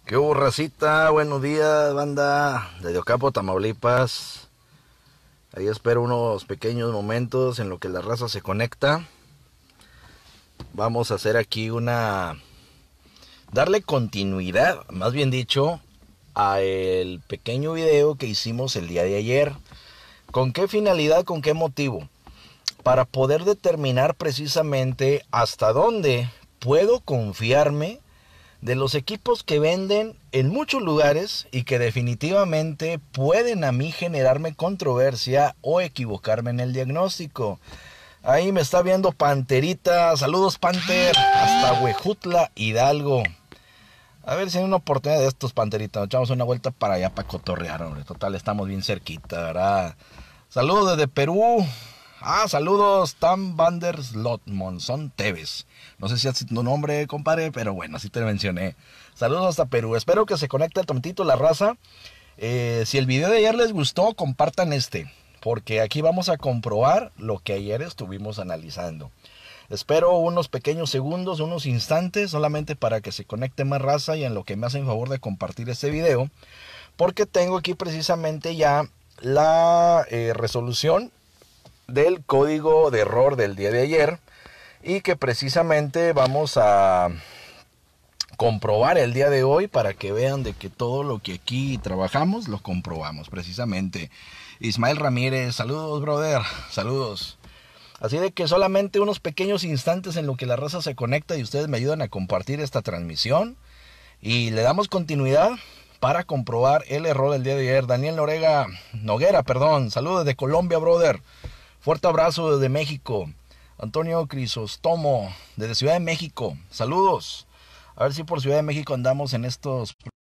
¿Qué hubo, racita? Buenos días, banda de Ocampo, Tamaulipas. Ahí espero unos pequeños momentos en lo que la raza se conecta. Vamos a hacer aquí darle continuidad, más bien dicho, a el pequeño video que hicimos el día de ayer. ¿Con qué finalidad, con qué motivo? Para poder determinar precisamente hasta dónde puedo confiarme de los equipos que venden en muchos lugares y que definitivamente pueden a mí generarme controversia o equivocarme en el diagnóstico. Ahí me está viendo Panterita. Saludos, Panter, hasta Huejutla, Hidalgo. A ver si hay una oportunidad de estos, Panterita. Nos echamos una vuelta para allá para cotorrear, hombre. Total, estamos bien cerquita, ¿verdad? Saludos desde Perú. Saludos, Tam Vanderslot Monzón Tevez. No sé si es tu nombre, compadre, pero bueno, así te mencioné. Saludos hasta Perú. Espero que se conecte el tontito la raza. Si el video de ayer les gustó, compartan porque aquí vamos a comprobar lo que ayer estuvimos analizando. Espero unos pequeños segundos, unos instantes, solamente para que se conecte más raza y en lo que me hacen favor de compartir este video, porque tengo aquí precisamente ya la resolución del código de error del día de ayer y que precisamente vamos a comprobar el día de hoy para que vean de que todo lo que aquí trabajamos lo comprobamos precisamente. Ismael Ramírez, saludos, brother, saludos. Así de que solamente unos pequeños instantes en lo que la raza se conecta y ustedes me ayudan a compartir esta transmisión y le damos continuidad para comprobar el error del día de ayer. Daniel Noguera, saludos desde Colombia, brother. Fuerte abrazo desde México. Antonio Crisóstomo, desde Ciudad de México. Saludos. A ver si por Ciudad de México andamos en estos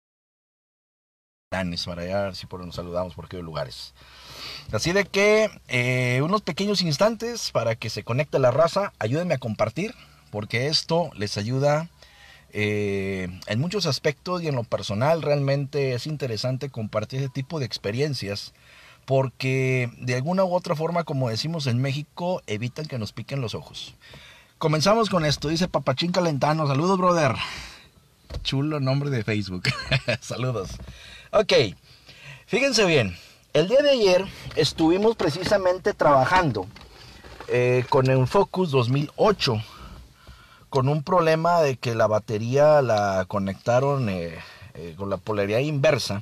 planes para allá, a ver si nos saludamos por aquellos lugares. Así de que unos pequeños instantes para que se conecte la raza. Ayúdenme a compartir, porque esto les ayuda en muchos aspectos y en lo personal. Realmente es interesante compartir ese tipo de experiencias, porque de alguna u otra forma, como decimos en México, evitan que nos piquen los ojos. Comenzamos con esto, dice Papachín Calentano. Saludos, brother. Chulo nombre de Facebook. Saludos. Ok, fíjense bien. El día de ayer estuvimos precisamente trabajando con el Focus 2008, con un problema de que la batería la conectaron con la polaridad inversa.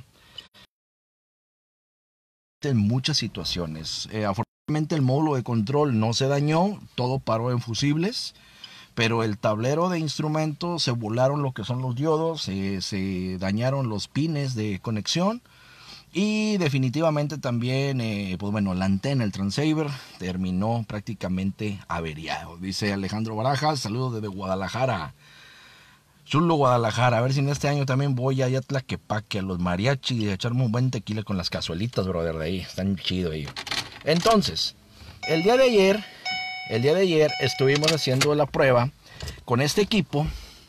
En muchas situaciones, afortunadamente el módulo de control no se dañó, todo paró en fusibles, pero el tablero de instrumentos se volaron lo que son los diodos, se dañaron los pines de conexión y definitivamente también la antena, el transceiver, terminó prácticamente averiado. Dice Alejandro Barajas, saludos desde Guadalajara. Chulo Guadalajara, a ver si en este año también voy allá a Tlaquepaque, a los mariachis, y a echarme un buen tequila con las cazuelitas, brother, de ahí, están chido ahí. Entonces, el día de ayer estuvimos haciendo la prueba con este equipo.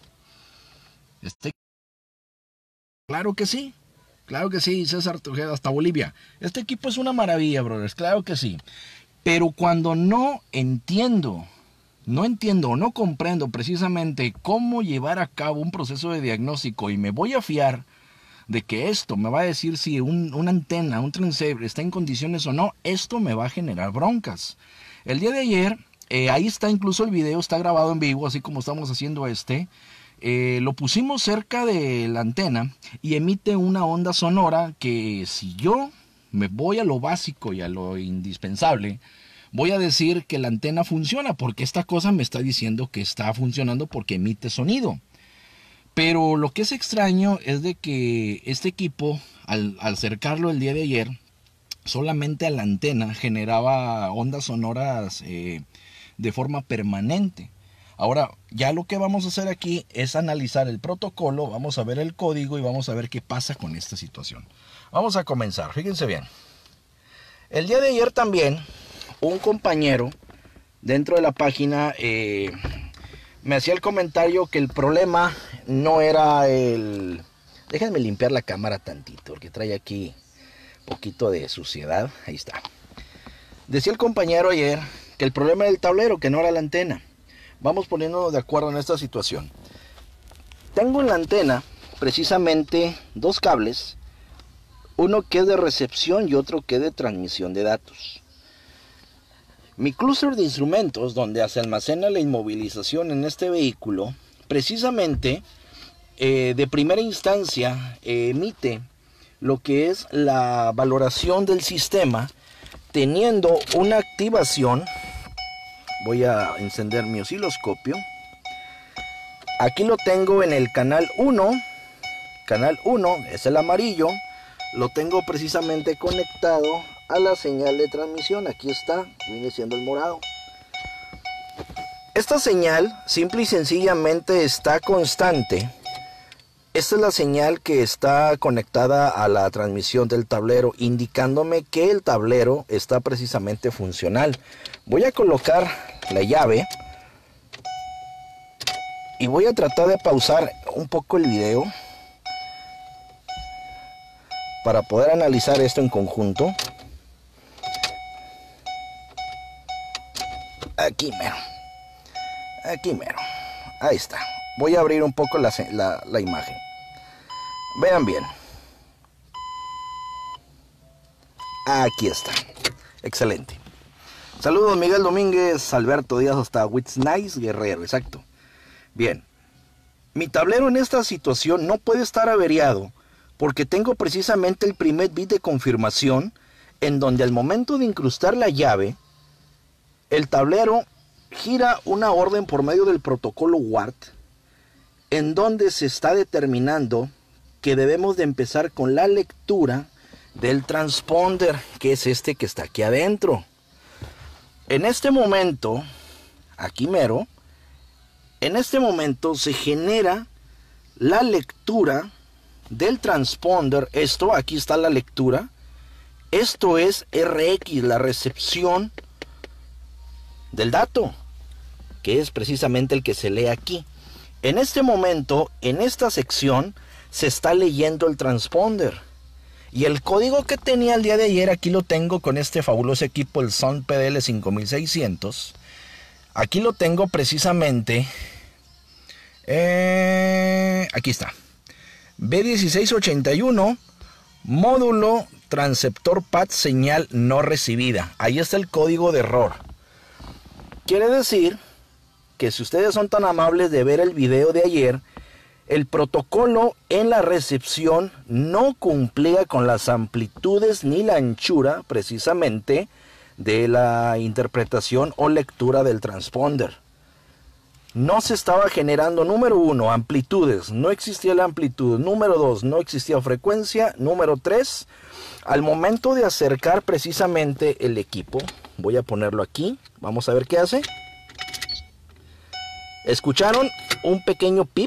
Claro que sí, César Trujeda, hasta Bolivia. Este equipo es una maravilla, brothers, claro que sí. Pero cuando no entiendo o no comprendo precisamente cómo llevar a cabo un proceso de diagnóstico y me voy a fiar de que esto me va a decir si una antena, un transceiver está en condiciones o no, esto me va a generar broncas. El día de ayer, ahí está incluso el video, está grabado en vivo, así como estamos haciendo lo pusimos cerca de la antena y emite una onda sonora que si yo me voy a lo básico y a lo indispensable, voy a decir que la antena funciona porque esta cosa me está diciendo que está funcionando porque emite sonido. Pero lo que es extraño es de que este equipo, al acercarlo el día de ayer, solamente a la antena generaba ondas sonoras de forma permanente. Ahora, ya lo que vamos a hacer aquí es analizar el protocolo, vamos a ver el código y vamos a ver qué pasa con esta situación. Vamos a comenzar, fíjense bien. El día de ayer también un compañero dentro de la página me hacía el comentario que el problema no era el... Déjenme limpiar la cámara tantito porque trae aquí un poquito de suciedad. Ahí está. Decía el compañero ayer que el problema era el tablero, que no era la antena. Vamos poniéndonos de acuerdo en esta situación. Tengo en la antena precisamente dos cables, uno que es de recepción y otro que es de transmisión de datos. Mi clúster de instrumentos, donde se almacena la inmovilización en este vehículo, precisamente de primera instancia emite lo que es la valoración del sistema, teniendo una activación. Voy a encender mi osciloscopio. Aquí lo tengo en el canal 1. Canal 1 es el amarillo. Lo tengo precisamente conectado a la señal de transmisión. Aquí está, viene siendo el morado. Esta señal simple y sencillamente está constante. Esta es la señal que está conectada a la transmisión del tablero, indicándome que el tablero está precisamente funcional. Voy a colocar la llave y voy a tratar de pausar un poco el video para poder analizar esto en conjunto. Aquí mero. Aquí mero. Ahí está. Voy a abrir un poco la imagen. Vean bien. Aquí está. Excelente. Saludos Miguel Domínguez, Alberto Díaz hasta Wits Nice, Guerrero, exacto. Bien. Mi tablero en esta situación no puede estar averiado porque tengo precisamente el primer bit de confirmación en donde al momento de incrustar la llave, el tablero gira una orden por medio del protocolo WART en donde se está determinando que debemos de empezar con la lectura del transponder, que es este que está aquí adentro. En este momento, aquí mero, en este momento se genera la lectura del transponder. Esto, aquí está la lectura. Esto es RX, la recepción del dato, que es precisamente el que se lee aquí. En este momento, en esta sección, se está leyendo el transponder. Y el código que tenía el día de ayer, aquí lo tengo con este fabuloso equipo, el Sound PDL 5600. Aquí lo tengo precisamente. Aquí está. B1681, módulo transceptor PAD señal no recibida. Ahí está el código de error. Quiere decir que si ustedes son tan amables de ver el video de ayer, el protocolo en la recepción no cumplía con las amplitudes ni la anchura precisamente de la interpretación o lectura del transponder. No se estaba generando, número 1, amplitudes, no existía la amplitud. Número 2, no existía frecuencia. Número 3, al momento de acercar precisamente el equipo, voy a ponerlo aquí, vamos a ver qué hace. ¿Escucharon un pequeño pip?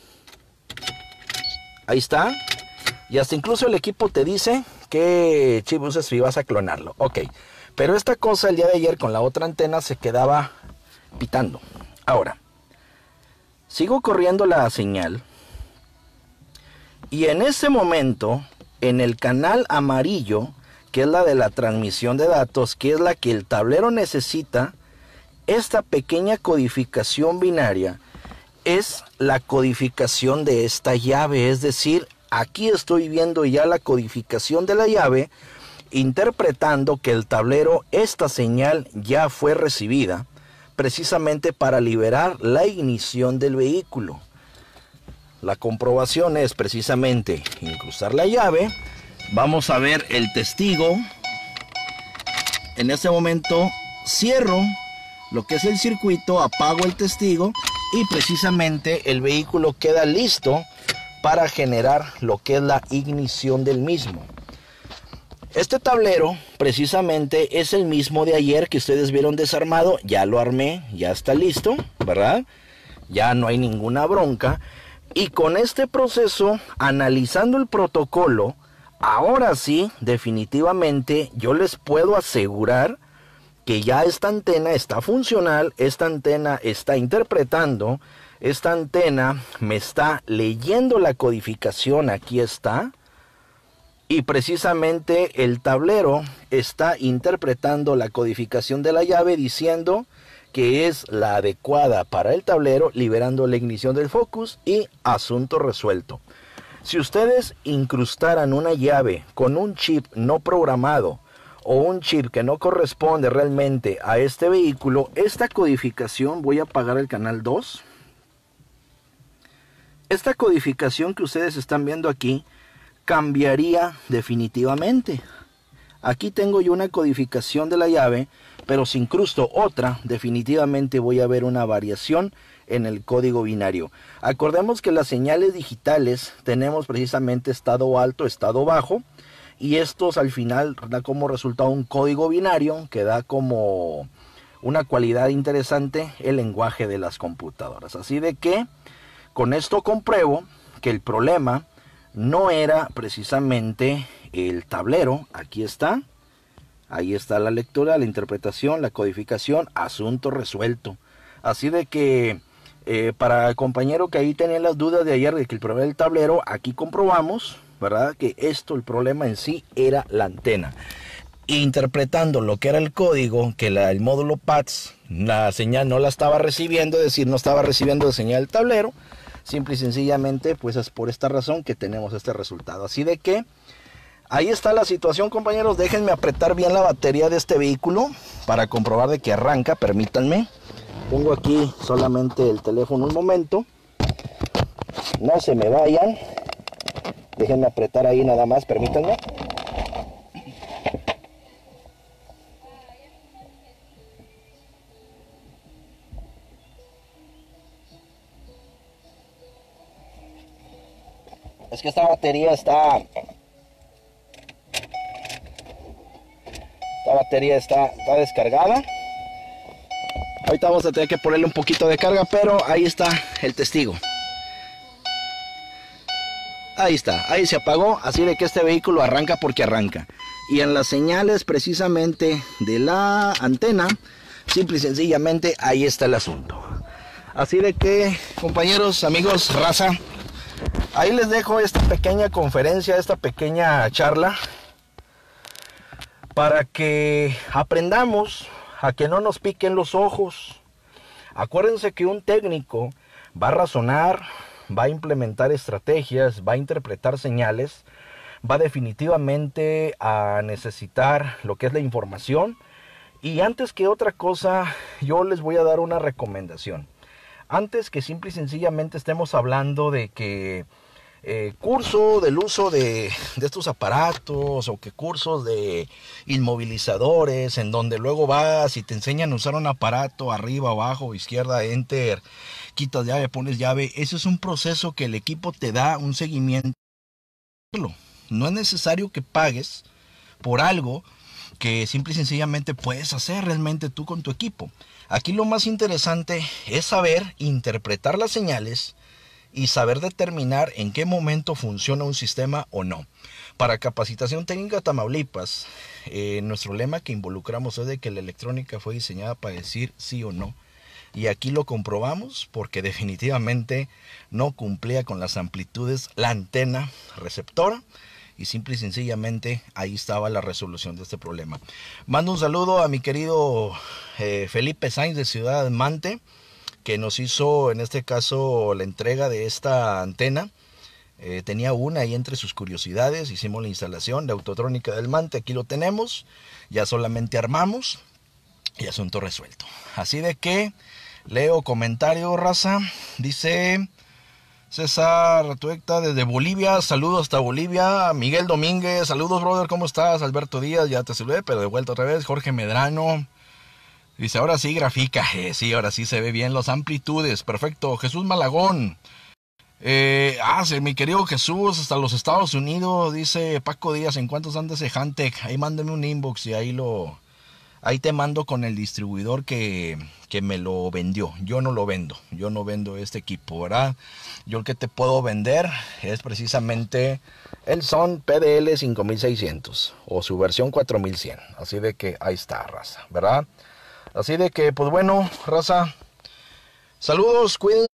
Ahí está. Y hasta incluso el equipo te dice que chip usas si vas a clonarlo. Ok. Pero esta cosa el día de ayer con la otra antena se quedaba pitando. Ahora, sigo corriendo la señal. Y en ese momento, en el canal amarillo, que es la de la transmisión de datos, que es la que el tablero necesita, esta pequeña codificación binaria es la codificación de esta llave. Es decir, aquí estoy viendo ya la codificación de la llave, interpretando que el tablero, esta señal ya fue recibida, precisamente para liberar la ignición del vehículo. La comprobación es precisamente incrustar la llave. Vamos a ver el testigo. En este momento cierro lo que es el circuito, apago el testigo y precisamente el vehículo queda listo para generar lo que es la ignición del mismo. Este tablero precisamente es el mismo de ayer que ustedes vieron desarmado. Ya lo armé, ya está listo, ¿verdad? Ya no hay ninguna bronca. Y con este proceso, analizando el protocolo, ahora sí, definitivamente, yo les puedo asegurar que ya esta antena está funcional, esta antena está interpretando, esta antena me está leyendo la codificación, aquí está. Y precisamente el tablero está interpretando la codificación de la llave diciendo que es la adecuada para el tablero, liberando la ignición del focus y asunto resuelto. Si ustedes incrustaran una llave con un chip no programado o un chip que no corresponde realmente a este vehículo, esta codificación, voy a apagar el canal 2. Esta codificación que ustedes están viendo aquí cambiaría definitivamente. Aquí tengo yo una codificación de la llave, pero si incrusto otra, definitivamente voy a ver una variación en el código binario. Acordemos que las señales digitales tenemos precisamente estado alto, estado bajo, y estos al final da como resultado un código binario que da como una cualidad interesante el lenguaje de las computadoras. Así de que con esto compruebo que el problema no era precisamente el tablero. Aquí está, ahí está la lectura, la interpretación, la codificación, asunto resuelto. Así de que para el compañero que ahí tenía las dudas de ayer de que el problema del tablero, aquí comprobamos, ¿verdad?, que el problema en sí era la antena. Interpretando lo que era el código, que el módulo PATS, la señal no la estaba recibiendo, es decir, no estaba recibiendo de señal del tablero. Simple y sencillamente, pues es por esta razón que tenemos este resultado. Así de que ahí está la situación, compañeros. Déjenme apretar bien la batería de este vehículo para comprobar de que arranca. Permítanme. Pongo aquí solamente el teléfono un momento. No se me vayan. Déjenme apretar ahí nada más, permítanme. Es que esta batería está descargada. Ahorita vamos a tener que ponerle un poquito de carga, pero ahí está el testigo. Ahí está, ahí se apagó, así de que este vehículo arranca porque arranca. Y en las señales precisamente de la antena, simple y sencillamente ahí está el asunto. Así de que, compañeros, amigos, raza, ahí les dejo esta pequeña conferencia, esta pequeña charla, para que aprendamos a que no nos piquen los ojos. Acuérdense que un técnico va a razonar, va a implementar estrategias, va a interpretar señales, va definitivamente a necesitar lo que es la información. Y antes que otra cosa, yo les voy a dar una recomendación. Antes que simple y sencillamente estemos hablando de que curso del uso de estos aparatos, o que cursos de inmovilizadores, en donde luego vas y te enseñan a usar un aparato arriba, abajo, izquierda, enter, quitas llave, pones llave. Ese es un proceso que el equipo te da un seguimiento. No es necesario que pagues por algo que simple y sencillamente puedes hacer realmente tú con tu equipo. Aquí lo más interesante es saber interpretar las señales y saber determinar en qué momento funciona un sistema o no. Para Capacitación Técnica Tamaulipas, nuestro lema que involucramos es de que la electrónica fue diseñada para decir sí o no. Y aquí lo comprobamos porque definitivamente no cumplía con las amplitudes la antena receptora. Y simple y sencillamente ahí estaba la resolución de este problema. Mando un saludo a mi querido Felipe Sainz de Ciudad Mante, que nos hizo en este caso la entrega de esta antena. Tenía una ahí entre sus curiosidades. Hicimos la instalación de Autotrónica del Mante. Aquí lo tenemos. Ya solamente armamos y asunto resuelto. Así de que leo comentario, raza. Dice César Tuecta desde Bolivia. Saludos hasta Bolivia. Miguel Domínguez. Saludos, brother. ¿Cómo estás? Alberto Díaz. Ya te saludé, pero de vuelta otra vez. Jorge Medrano. Dice, ahora sí grafica. Sí, ahora sí se ve bien las amplitudes. Perfecto. Jesús Malagón. Mi querido Jesús, hasta los Estados Unidos. Dice Paco Díaz, ¿en cuántos anda ese Hantec? Ahí mándame un inbox y ahí te mando con el distribuidor que me lo vendió. Yo no lo vendo. Yo no vendo este equipo, ¿verdad? Yo el que te puedo vender es precisamente el Son PDL 5600 o su versión 4100. Así de que ahí está, raza, ¿verdad? Así de que, pues bueno, raza, saludos, cuídense.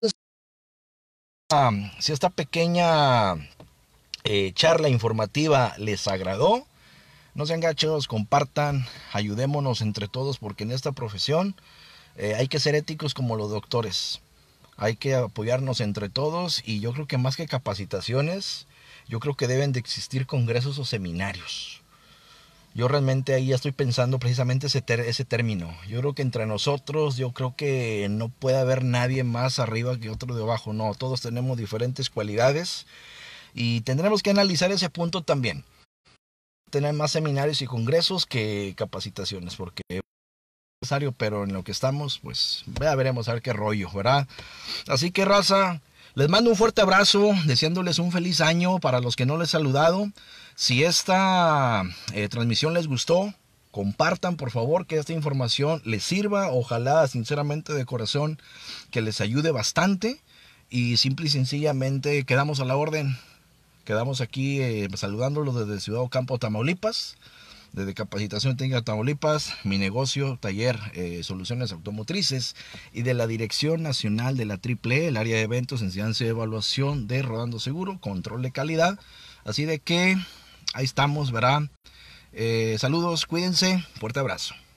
Si esta pequeña charla informativa les agradó, no sean gachos, compartan, ayudémonos entre todos, porque en esta profesión hay que ser éticos como los doctores. Hay que apoyarnos entre todos, y yo creo que más que capacitaciones, yo creo que deben de existir congresos o seminarios. Yo realmente ahí ya estoy pensando precisamente ese término. Yo creo que entre nosotros, yo creo que no puede haber nadie más arriba que otro de abajo. No, todos tenemos diferentes cualidades y tendremos que analizar ese punto también. Tener más seminarios y congresos que capacitaciones, porque es necesario, pero en lo que estamos, pues ya veremos a ver qué rollo, ¿verdad? Así que, raza, les mando un fuerte abrazo, deseándoles un feliz año para los que no les he saludado. Si esta transmisión les gustó, compartan por favor, que esta información les sirva. Ojalá, sinceramente, de corazón, que les ayude bastante. Y simple y sencillamente quedamos a la orden. Quedamos aquí saludándolos desde Ciudad Ocampo, Tamaulipas. Desde Capacitación Técnica Tamaulipas, mi negocio, taller, soluciones automotrices, y de la Dirección Nacional de la AAA, el área de eventos, enseñanza y evaluación de Rodando Seguro, control de calidad. Así de que ahí estamos, ¿verdad? Saludos, cuídense, fuerte abrazo.